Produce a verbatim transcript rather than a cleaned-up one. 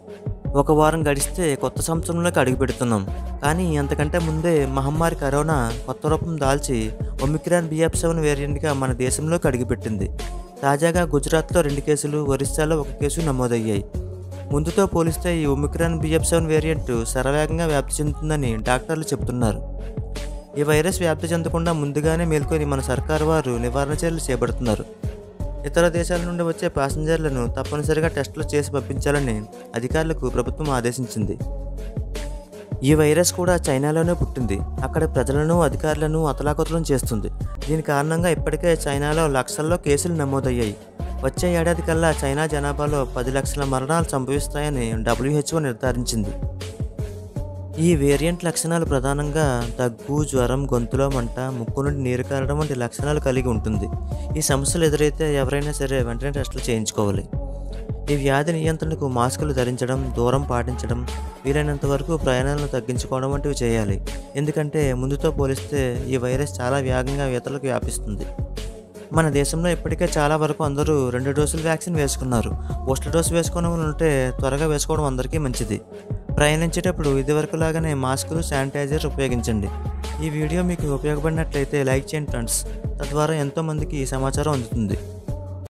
ఒక వారం గడిస్తే కొత్త సంవత్సరంలోకి అడుగుపెడుతున్నాం. కానీ అంతకంటే ముందే మహమ్మారి కరోనా కొత్త రూపం దాల్చి ఒమిక్రాన్ బిఎఫ్ సెవెన్ వేరియంట్గా మన దేశంలోకి అడుగుపెట్టింది. తాజాగా గుజరాత్లో రెండు కేసులు, ఒరిస్సాలో ఒక కేసు నమోదయ్యాయి. ముందుతో పోలిస్తే ఈ ఒమిక్రాన్ బిఎఫ్ సెవెన్ వేరియంట్ శరవేగంగా వ్యాప్తి చెందుతుందని డాక్టర్లు చెబుతున్నారు. ఈ వైరస్ వ్యాప్తి చెందకుండా ముందుగానే మేల్కొని మన సర్కారు వారు నివారణ చర్యలు చేపడుతున్నారు. ఇతర దేశాల నుండి వచ్చే ప్యాసింజర్లను తప్పనిసరిగా టెస్టులు చేసి పంపించాలని అధికారులకు ప్రభుత్వం ఆదేశించింది. ఈ వైరస్ కూడా చైనాలోనే పుట్టింది. అక్కడ ప్రజలను, అధికారులను అతలాకుతలం చేస్తుంది. దీని కారణంగా ఇప్పటికే చైనాలో లక్షల్లో కేసులు నమోదయ్యాయి. వచ్చే ఏడాది కల్లా చైనా జనాభాలో పది లక్షల మరణాలు సంభవిస్తాయని డబ్ల్యూహెచ్ఓ నిర్ధారించింది. ఈ వేరియంట్ లక్షణాలు ప్రధానంగా దగ్గు, జ్వరం, గొంతులో మంట, ముక్కు నుండి నీరు కారడం వంటి లక్షణాలు కలిగి ఉంటుంది. ఈ సమస్యలు ఎదురైతే ఎవరైనా సరే వెంటనే టెస్టులు చేయించుకోవాలి. ఈ వ్యాధి నియంత్రణకు మాస్కులు ధరించడం, దూరం పాటించడం, వీలైనంత వరకు ప్రయాణాలను తగ్గించుకోవడం వంటివి చేయాలి. ఎందుకంటే ముందుతో పోలిస్తే ఈ వైరస్ చాలా వేగంగా ఇతరులకు వ్యాపిస్తుంది. మన దేశంలో ఇప్పటికే చాలా వరకు అందరూ రెండు డోసులు వ్యాక్సిన్ వేసుకున్నారు. బూస్టర్ డోసు వేసుకోవడం ఉంటే త్వరగా వేసుకోవడం అందరికీ మంచిది. ప్రయాణించేటప్పుడు ఇదివరకు లాగానే మాస్కులు, శానిటైజర్ ఉపయోగించండి. ఈ వీడియో మీకు ఉపయోగపడినట్లయితే లైక్ చేయండి ఫ్రెండ్స్. తద్వారా ఎంతోమందికి ఈ సమాచారం అందుతుంది.